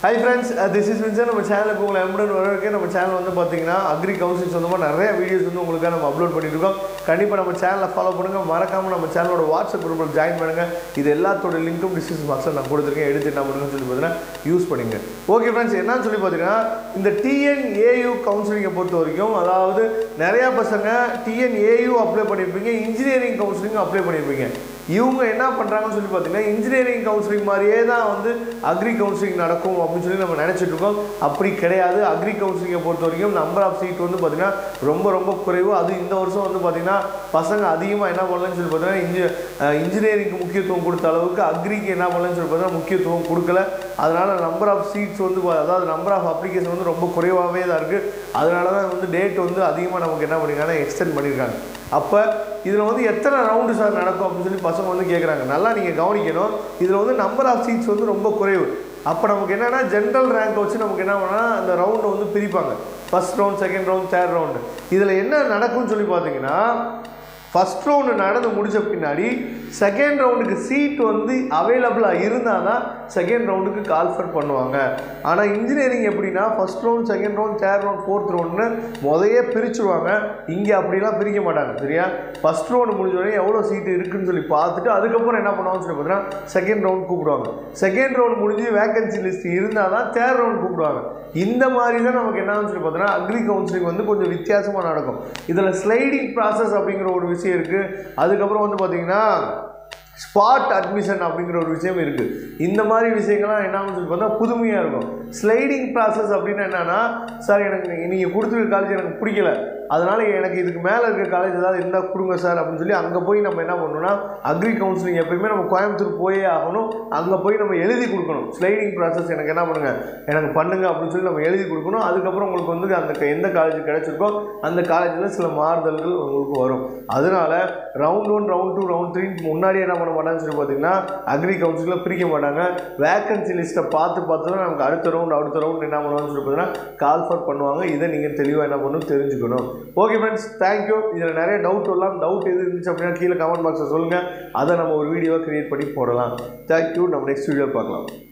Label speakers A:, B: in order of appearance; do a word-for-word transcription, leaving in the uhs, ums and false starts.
A: Hi friends, uh, this is Vincent. நம்ம சேனலுக்கு உங்களை எம்புடன் வரவேற்க. நம்ம சேனல் வந்து பார்த்தீங்கன்னா அக்ரி கவுன்சிலிங் சொந்தமாக நிறைய வீடியோஸ் வந்து உங்களுக்காக நம்ம அப்லோட் பண்ணிட்டு இருக்கோம். கண்டிப்பாக நம்ம சேனலை ஃபாலோ பண்ணுங்கள். மறக்காமல் நம்ம சேனலோட வாட்ஸ்அப் குரூப்பில் ஜாயின் பண்ணுங்கள். இது எல்லாத்தோட லிங்க்கும் டிஸ்கிரிப்ஷன் பாக்ஸில் நான் கொடுத்துருக்கேன். எடுத்து என்ன பண்ணுங்கன்னு சொல்லி பார்த்தீங்கன்னா யூஸ் பண்ணிங்க. ஓகே ஃப்ரெண்ட்ஸ், என்னன்னு சொல்லி பார்த்தீங்கன்னா இந்த டிஎன்ஏயு கவுன்சிலிங்கை பொறுத்த வரைக்கும், அதாவது நிறையா பசங்க டிஎன்ஏயு அப்ளை பண்ணியிருப்பீங்க, இன்ஜினியரிங் கவுன்சிலிங் அப்ளை பண்ணியிருப்பீங்க. இவங்க என்ன பண்ணுறாங்கன்னு சொல்லி பார்த்தீங்கன்னா இன்ஜினியரிங் கவுன்சிலிங் மாதிரியே தான் வந்து அக்ரி கவுன்சிலிங் நடக்கும் அப்படின்னு சொல்லி நம்ம நினச்சிட்டு இருக்கோம். அப்படி கிடையாது. அக்ரி கவுன்சிலிங்கை பொறுத்த வரைக்கும் நம்பர் ஆஃப் சீட் வந்து பார்த்திங்கன்னா ரொம்ப ரொம்ப குறைவு. அது இந்த வருஷம் வந்து பார்த்திங்கன்னா பசங்க அதிகமாக என்ன பண்ணலன்னு சொல்லி பார்த்தீங்கன்னா இன்ஜி இன்ஜினியரிங்க்கு முக்கியத்துவம் கொடுத்த அளவுக்கு அக்ரிக்கு என்ன பண்ணலன்னு சொல்லி பார்த்தீங்கன்னா முக்கியத்துவம் கொடுக்கல. அதனால் நம்பர் ஆஃப் சீட்ஸ் வந்து அதாவது நம்பர் ஆஃப் அப்ளிகேஷன் வந்து ரொம்ப குறைவாகவே தான் இருக்குது. அதனால தான் வந்து டேட் வந்து அதிகமாக நமக்கு என்ன பண்ணியிருக்காங்கன்னா எக்ஸ்டெண்ட் பண்ணியிருக்காங்க. அப்போ இதில் வந்து எத்தனை ரவுண்டு சார் நடக்கும் அப்படின்னு சொல்லி பசங்க வந்து கேட்குறாங்க. நல்லா நீங்கள் கவனிக்கணும். இதில் வந்து நம்பர் ஆஃப் சீட்ஸ் வந்து ரொம்ப குறைவு. அப்போ நமக்கு என்னென்னா ஜென்ரல் ரேங்கை வச்சு நமக்கு என்ன பண்ணால் அந்த ரவுண்டை வந்து பிரிப்பாங்க. First round, second round, third round. இதில் என்ன நடக்கும்னு சொல்லி பார்த்தீங்கன்னா ஃபஸ்ட் ரவுண்டு நடந்து முடித்த பின்னாடி செகண்ட் ரவுண்டுக்கு சீட் வந்து அவைலபிளாக இருந்தால் தான் செகண்ட் ரவுண்டுக்கு கால்ஃபர் பண்ணுவாங்க. ஆனால் இன்ஜினியரிங் எப்படின்னா first round, second round, third round, fourth ரவுண்டுன்னு முதையே பிரிச்சுடுவாங்க. இங்கே அப்படிலாம் பிரிக்க மாட்டாங்க. சரியா? ஃபஸ்ட் ரவுண்டு முடிஞ்சோடனே எவ்வளோ சீட்டு இருக்குதுன்னு சொல்லி பார்த்துட்டு அதுக்கப்புறம் என்ன பண்ணுவாங்கன்னு சொல்லி பார்த்தீங்கன்னா செகண்ட் ரவுண்ட் கூப்பிடுவாங்க. செகண்ட் ரவுண்ட் முடிஞ்சு வேகன்சி லிஸ்ட் இருந்தால் தான் தேர்ட் ரவுண்ட் கூப்பிடுவாங்க. இந்த மாதிரி தான் நமக்கு என்னன்னு சொல்லி பார்த்தீங்கன்னா அக்ரி கவுன்சிலிங் வந்து கொஞ்சம் வித்தியாசமாக நடக்கும். இதில் ஸ்லைடிங் ப்ராசஸ் அப்படிங்கிற ஒரு விஷயம் இருக்குது. அதுக்கப்புறம் வந்து பார்த்திங்கன்னா ஸ்பாட் அட்மிஷன் அப்படிங்கிற ஒரு விஷயம் இருக்குது. இந்த மாதிரி விஷயங்கள்லாம் என்னன்னு சொல்லி பார்த்தா புதுமையாக இருக்கும். ஸ்லைடிங் ப்ராசஸ் அப்படின்னு என்னென்னா, சார் எனக்கு நீங்கள் கொடுத்துருக்க காலேஜ் எனக்கு பிடிக்கல, அதனால் எனக்கு இதுக்கு மேலே இருக்கிற காலேஜ் ஏதாவது இருந்தால் கொடுங்க சார் அப்படின்னு சொல்லி அங்கே போய் நம்ம என்ன பண்ணணும்னா அக்ரி கவுன்சிலிங் எப்பயுமே நம்ம கோயம்புத்தூர் போயே ஆகணும். அங்கே போய் நம்ம எழுதி கொடுக்கணும். ஸ்லைடிங் ப்ராசஸ் எனக்கு என்ன பண்ணுங்கள் எனக்கு பண்ணுங்கள் அப்படின்னு சொல்லி நம்ம எழுதி கொடுக்கணும். அதுக்கப்புறம் உங்களுக்கு வந்து அந்த எந்த காலேஜ் கிடச்சிருக்கோ அந்த காலேஜில் சில மாறுதல்கள் உங்களுக்கு வரும். அதனால் round one, round two, round three முன்னாடியே என்ன பண்ண மாட்டாங்கன்னு சொல்லி பார்த்தீங்கன்னா அக்ரி கவுன்சிலில் பிரிக்க மாட்டாங்க. வேக்கன்சி லிஸ்ட்டை பார்த்து பார்த்து தான் நமக்கு அடுத்த ரவுண்ட் அடுத்த ரவுண்ட் என்ன பண்ணுவாங்கன்னு சொல்லி பார்த்தீங்கன்னா கால்ஃபர் பண்ணுவாங்க. இதை நீங்கள் தெளிவாக என்ன பண்ணணும் தெரிஞ்சுக்கணும். Okay friends, thank you. இதில் நிறைய டவுட் வரலாம். டவுட் எது இருந்துச்சு அப்படின்னா கீழே கமெண்ட் பாக்ஸில் சொல்லுங்கள். அதை நம்ம ஒரு வீடியோவை க்ரியேட் பண்ணி போடலாம். தேங்க்யூ. நம்ம நெக்ஸ்ட் வீடியோ பார்க்கலாம்.